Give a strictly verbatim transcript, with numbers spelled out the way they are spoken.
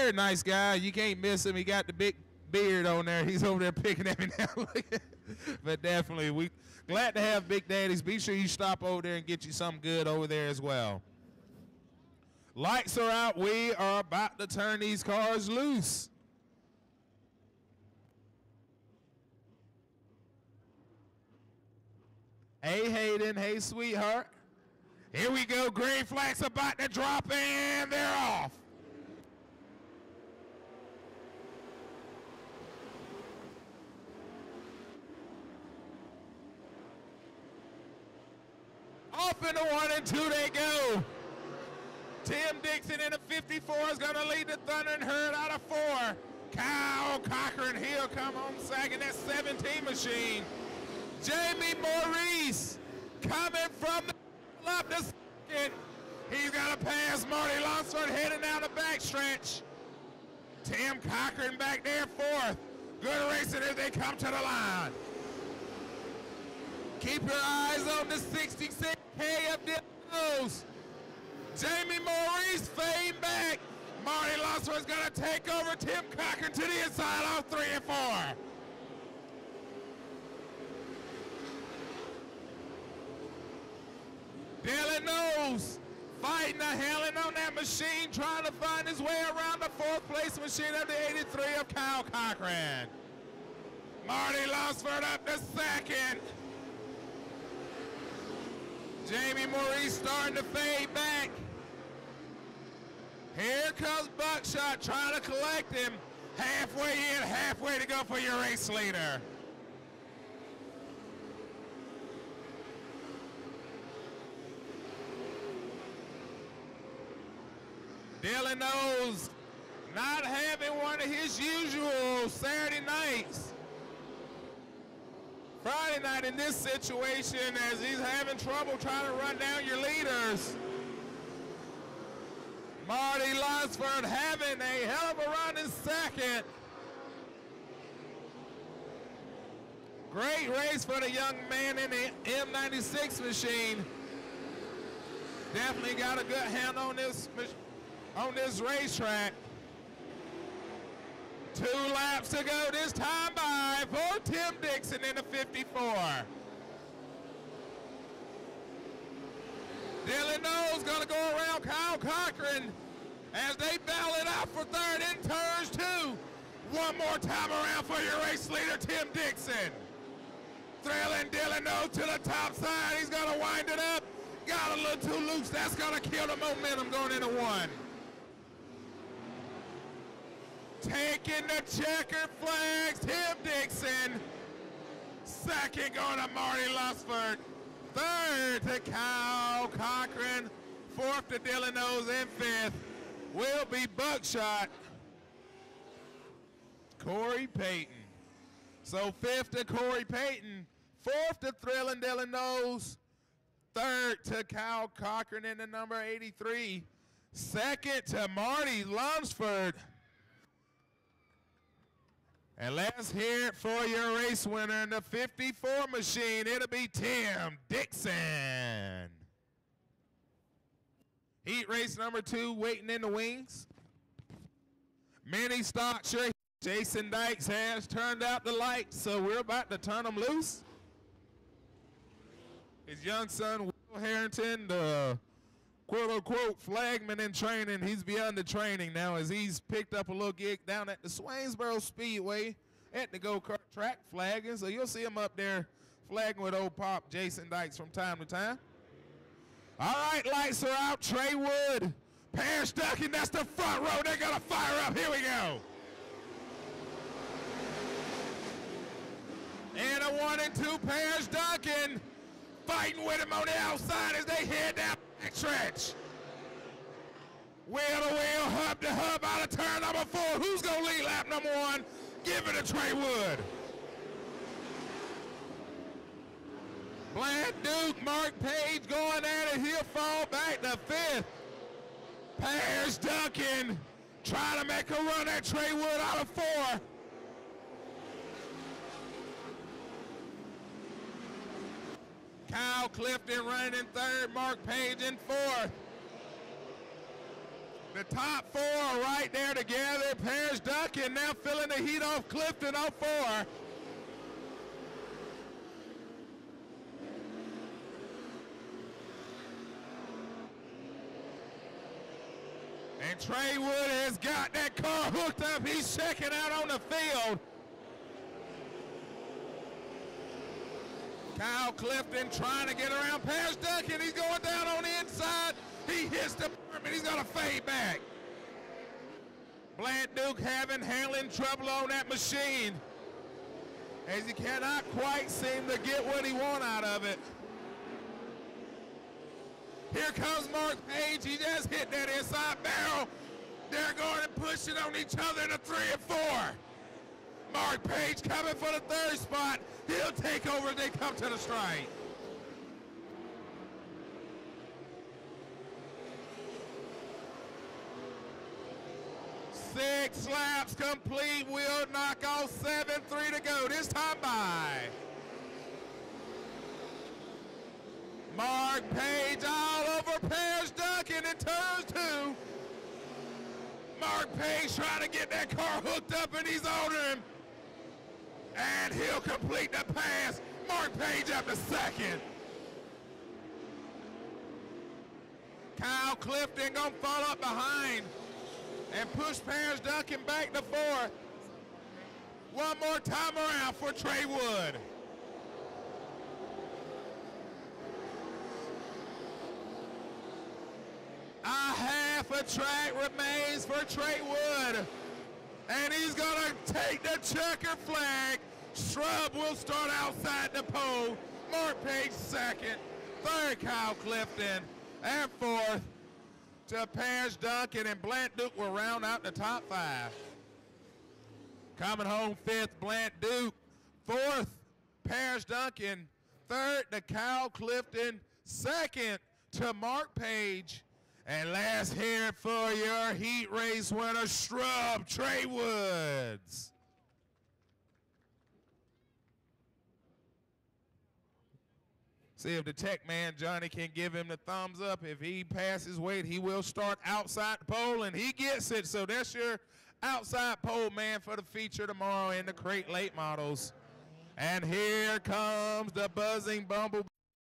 very nice guy. You can't miss him. He got the big beard on there. He's over there picking at me now. But definitely, we glad to have Big Daddies. Be sure you stop over there and get you something good over there as well. Lights are out. We are about to turn these cars loose. Hey, Hayden. Hey, sweetheart. Here we go. Green flags about to drop, and they're off. Off in the one and two they go. Tim Dixon in the fifty-four is going to lead the Thunder and Herd out of four. Kyle Cochran, he'll come home second. That seventeen machine. Jamie Maurice coming from the up the second. He's got to pass Marty Lunsford heading down the backstretch. Tim Cochran back there fourth. Good racing as they come to the line. Keep your eyes on the sixty-six K of Dillos. Jamie Maurice fading back. Marty Lunsford's going to take over Tim Cochran to the inside off three and four. Dylan Knowles fighting the Helen on that machine, trying to find his way around the fourth place machine of the eighty-three of Kyle Cochran. Marty Lunsford up to second. Jamie Maurice starting to fade back. Here comes Buckshot trying to collect him. Halfway in, halfway to go for your race leader. Dylan Knowles not having one of his usual Saturday nights. Friday night in this situation as he's having trouble trying to run down your leaders. Marty Lunsford having a hell of a run in second. Great race for the young man in the M ninety-six machine. Definitely got a good hand on this on this racetrack. Two laps to go this time by for Tim Dixon in the fifty-four. Dylan Knowles going to go around Kyle Cochran as they battle it out for third in turns two. One more time around for your race leader, Tim Dixon. Thrilling Dylan Knowles to the top side. He's going to wind it up. Got a little too loose. That's going to kill the momentum going into one. Taking the checkered flags, Tim Dixon. Second going to Marty Lunsford. Third to Kyle Cochran. Fourth to Dylan Knowles, and fifth will be Buckshot. Corey Payton. So fifth to Corey Payton. Fourth to Thrilling Dylan Knowles. Third to Kyle Cochran in the number eighty-three. Second to Marty Lunsford. And let's hear it for your race winner in the fifty-four machine. It'll be Tim Dixon. Heat race number two waiting in the wings. Mini stock sure Jason Dykes has turned out the lights, so we're about to turn them loose. His young son, Will Harrington, the quote-unquote flagman in training, he's beyond the training now as he's picked up a little gig down at the Swainsboro Speedway at the go-kart track flagging. So you'll see him up there flagging with old Pop Jason Dykes from time to time. All right, lights are out. Trey Wood, Parrish Duncan, that's the front row. They're going to fire up. Here we go. And a one and two, Parrish Duncan fighting with him on the outside as they head down the stretch. Wheel to wheel, hub to hub, out of turn number four. Who's going to lead lap number one? Give it to Trey Wood. Bland Duke, Mark Page going at it. He'll fall back to fifth. Parrish Duncan trying to make a run at Trey Wood out of four. Kyle Clifton running in third, Mark Page in fourth. The top four are right there together. Parrish Duncan now filling the heat off Clifton on four. And Trey Wood has got that car hooked up. He's checking out on the field. Kyle Clifton trying to get around Parrish Duncan. He's going down on the inside. He hits the berm and he's going to fade back. Blant Duke having handling trouble on that machine, as he cannot quite seem to get what he wants out of it. Here comes Mark Page. He just hit that inside barrel. They're going and pushing on each other in the three and four. Mark Page coming for the third spot. He'll take over as they come to the strike. Six laps complete. We'll knock off seven three to go. This time by Mark Page all over Parrish Duncan in turns two. Mark Page trying to get that car hooked up and he's on him. And he'll complete the pass. Mark Page up to second. Kyle Clifton gonna fall up behind and push Parrish Duncan back to fourth. One more time around for Trey Wood. A half a track remains for Trey Wood. And he's gonna take the checker flag. Shrub will start outside the pole. Mark Page second. Third, Kyle Clifton. And fourth to Parrish Duncan, and Blant Duke will round out the top five. Coming home fifth, Blant Duke. Fourth, Parrish Duncan. Third to Kyle Clifton. Second to Mark Page. And last here for your heat race winner, Shrub Trey Woods. See if the tech man, Johnny, can give him the thumbs up. If he passes weight, he will start outside the pole, and he gets it. So that's your outside pole man for the feature tomorrow in the Crate Late Models. And here comes the buzzing bumblebee.